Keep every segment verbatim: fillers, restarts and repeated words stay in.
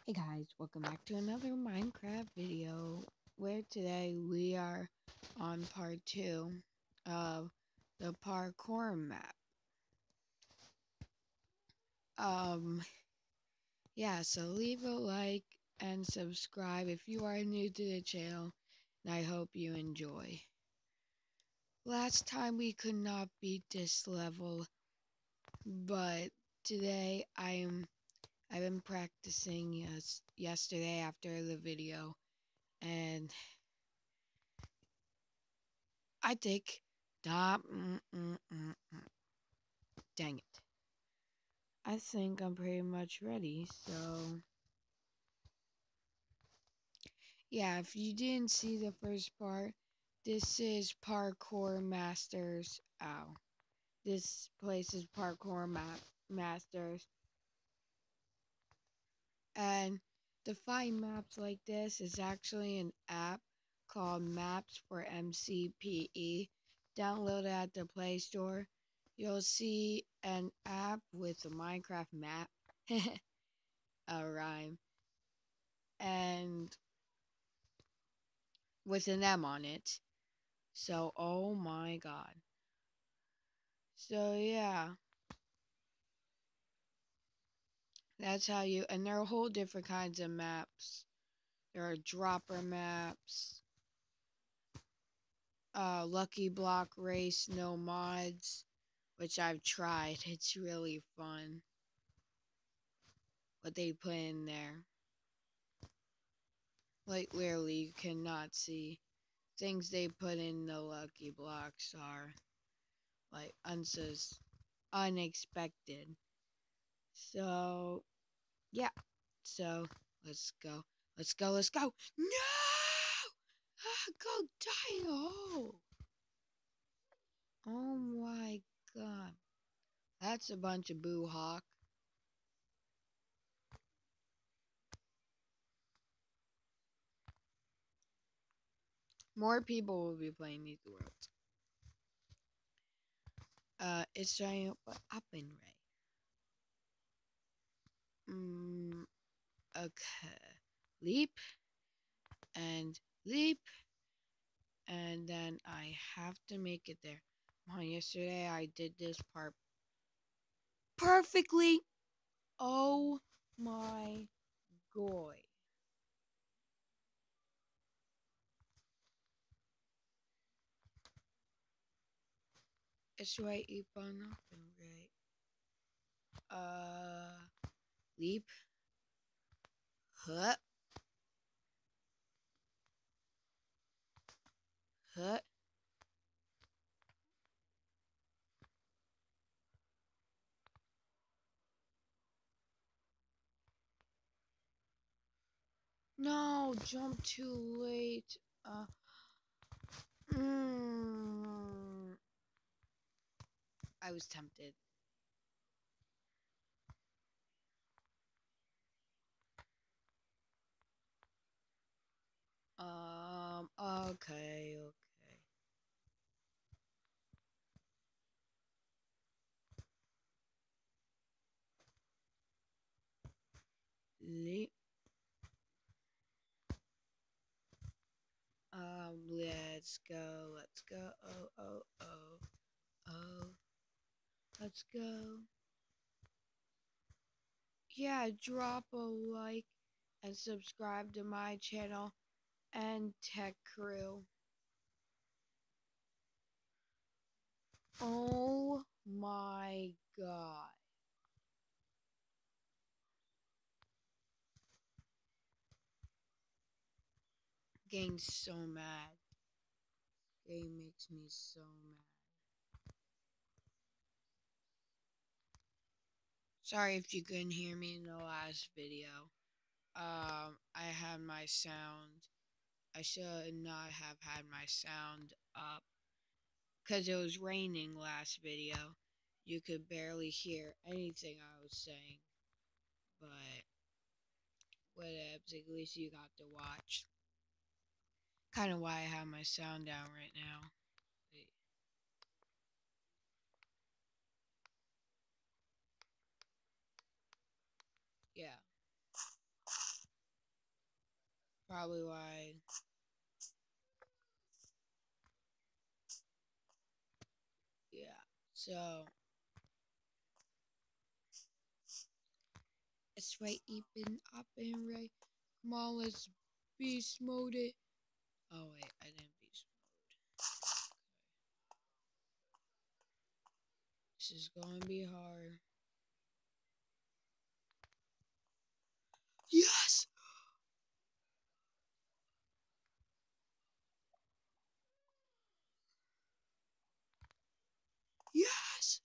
Hey guys, welcome back to another Minecraft video where today we are on part two of the parkour map. Um, yeah, so leave a like and subscribe if you are new to the channel, and I hope you enjoy. Last time we could not beat this level, but today I am I've been practicing yes, yesterday after the video, and I think that. Mm, mm, mm, mm. Dang it. I think I'm pretty much ready, so. Yeah, if you didn't see the first part, this is Parkour Masters. Ow. This place is Parkour Ma- Masters. And to find maps like this is actually an app called Maps for M C P E. Download it at the Play Store. You'll see an app with a Minecraft map, a rhyme, and with an M on it. So, oh my god. So, yeah, that's how you, and there are whole different kinds of maps. There are dropper maps, uh, Lucky Block Race, no mods, which I've tried. It's really fun what they put in there. Like, literally, you cannot see. Things they put in the Lucky Blocks are, like, unsus unexpected. So, yeah. So, let's go. Let's go, let's go. No! Ah, go die. Oh. Oh my god. That's a bunch of boo hawk. More people will be playing these worlds. Uh, it's trying up and right. Mm, okay. Leap and leap, and then I have to make it there. Come on, yesterday I did this part perfectly. Oh my god. It's right, leap on up and right. Uh, leap. Huh. Huh. No, jump too late. Uh, mm, I was tempted. Um, okay, okay. Le um, let's go, let's go. Oh, oh, oh, oh. Let's go. Yeah, drop a like and subscribe to my channel and Tech Crew. Oh my god. Getting so mad. Game makes me so mad. Sorry if you couldn't hear me in the last video. Um, I had my sound. I should not have had my sound up because it was raining last video. You could barely hear anything I was saying, but whatevs, at least you got to watch. Kind of why I have my sound down right now. Wait. Yeah. Probably why. Yeah. So it's right, even up and right. Come on, let's beast mode it. Oh wait, I didn't beast mode. This is gonna be hard. Yes! Yes!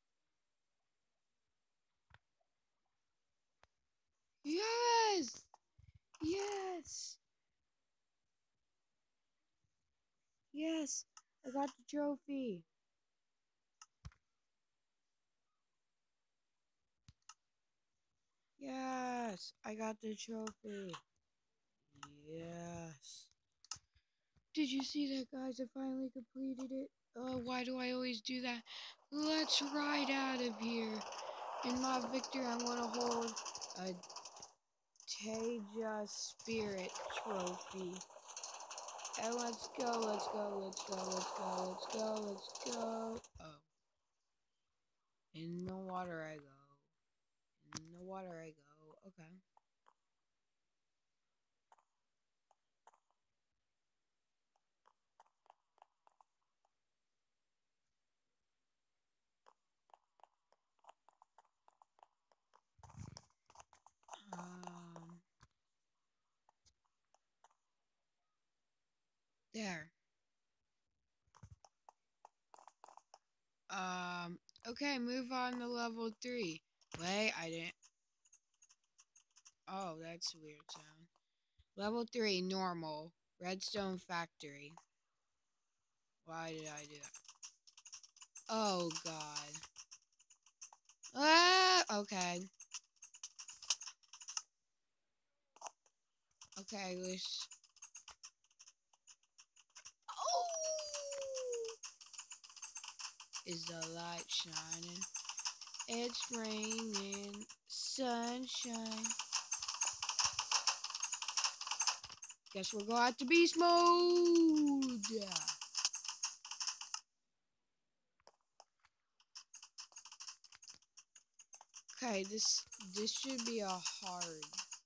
Yes! Yes! Yes! I got the trophy. Yes! I got the trophy. Yes. Did you see that, guys? I finally completed it. Oh, why do I always do that? Let's ride out of here. In my victory, I'm going to hold a Teja Spirit trophy. And let's go, let's go, let's go, let's go, let's go, let's go. Oh. In the water I go. In the water I go. Okay. Um. There. Um. Okay, move on to level three. Wait, I didn't. Oh, that's a weird sound. Level three, normal. Redstone factory. Why did I do that? Oh, God. Ah, okay. Okay, let's... Oh! Is the light shining? It's raining sunshine. Guess we're going to beast mode. Okay, this this should be a hard.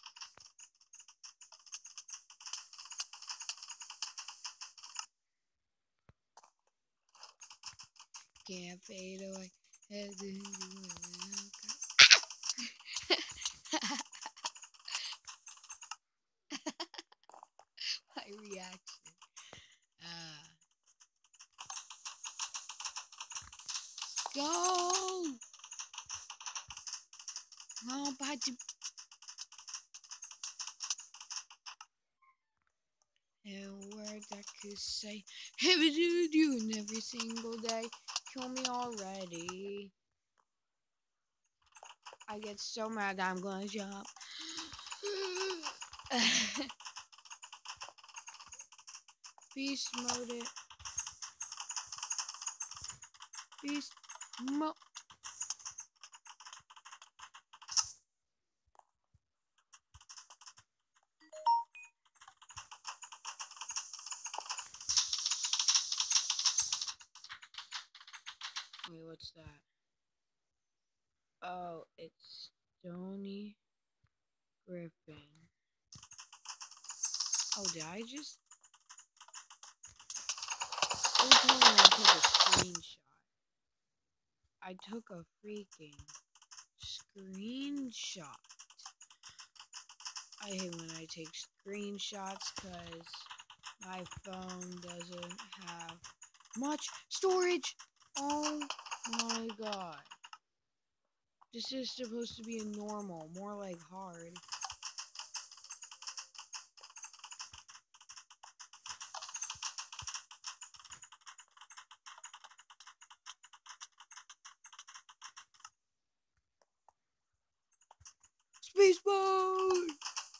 Can't fade away. My reaction. Uh, go! I'm about to. And words I could say, every do doing every single day. Kill me already. I get so mad that I'm gonna jump. Beast mode it. Beast mode. Wait, what's that? Oh, it's Stony Griffin. Oh, did I just? Oh, tell me I took a screenshot. I took a freaking screenshot. I hate when I take screenshots because my phone doesn't have much storage. Oh my god. This is supposed to be a normal, more like hard. Space mode!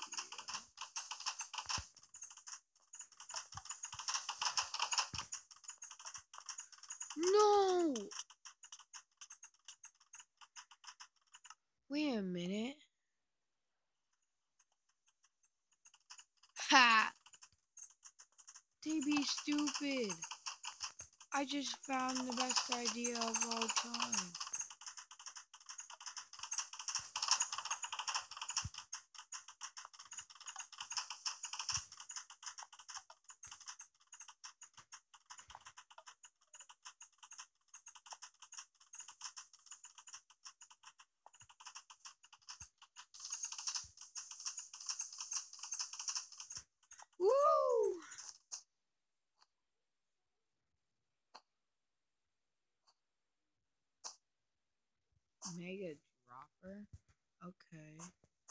No! Wait a minute. Ha! They be stupid. I just found the best idea of all time. Woo! Mega dropper? Okay.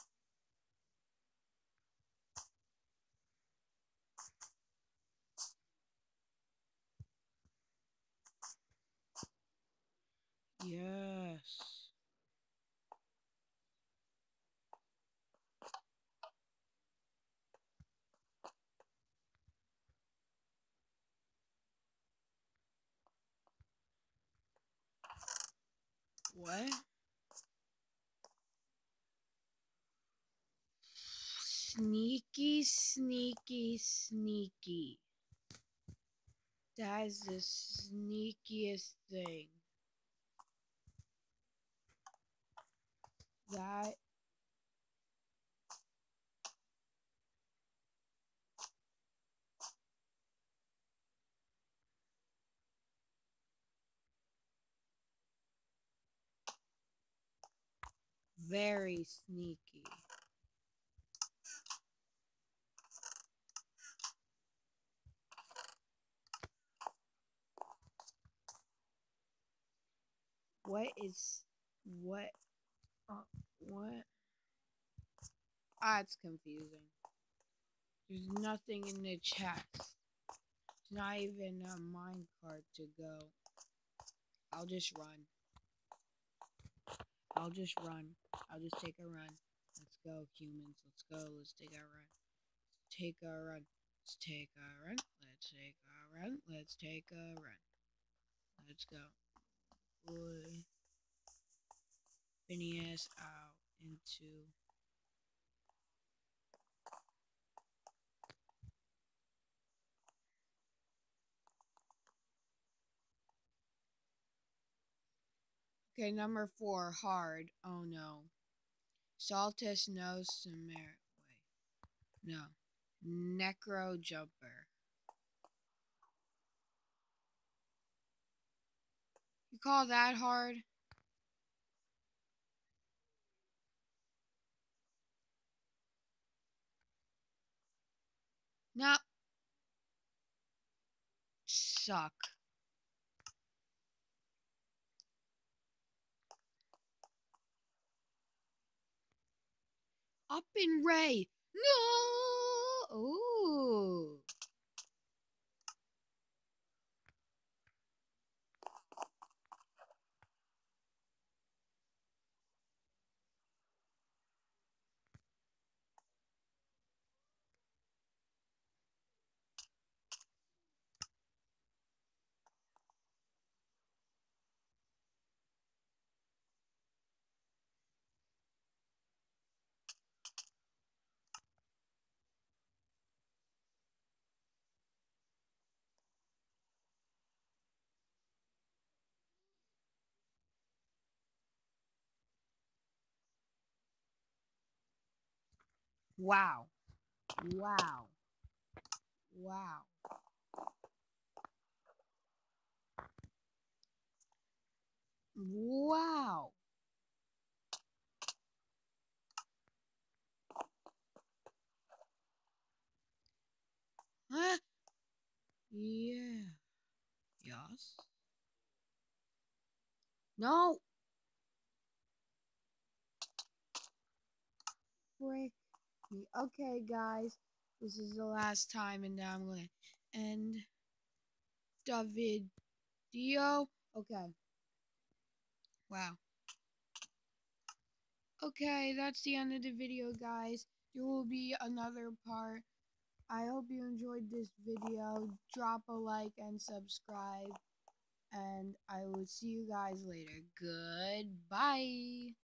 Yes. What? Sneaky, sneaky, sneaky. That is the sneakiest thing. That very sneaky. What is what? Uh, what? Ah, it's confusing. There's nothing in the chest. It's not even a minecart to go. I'll just run. I'll just run. I'll just take a run. Let's go, humans. Let's go. Let's take a run. Let's take a run. Let's take a run. Let's take a run. Let's take a run. Let's go. Boy. Phineas out into. Okay, number four, hard. Oh no. Saltus no Sumer. Wait. No. Necro Jumper. You call that hard? Nah. Suck. Up in Ray. No. Ooh. Wow. Wow. Wow. Wow. Huh? Yeah. Yes. No. Frick me. Okay, guys. This is the last time, and now I'm going to end the video. Okay. Wow. Okay, that's the end of the video, guys. There will be another part. I hope you enjoyed this video. Drop a like and subscribe. And I will see you guys later. Goodbye.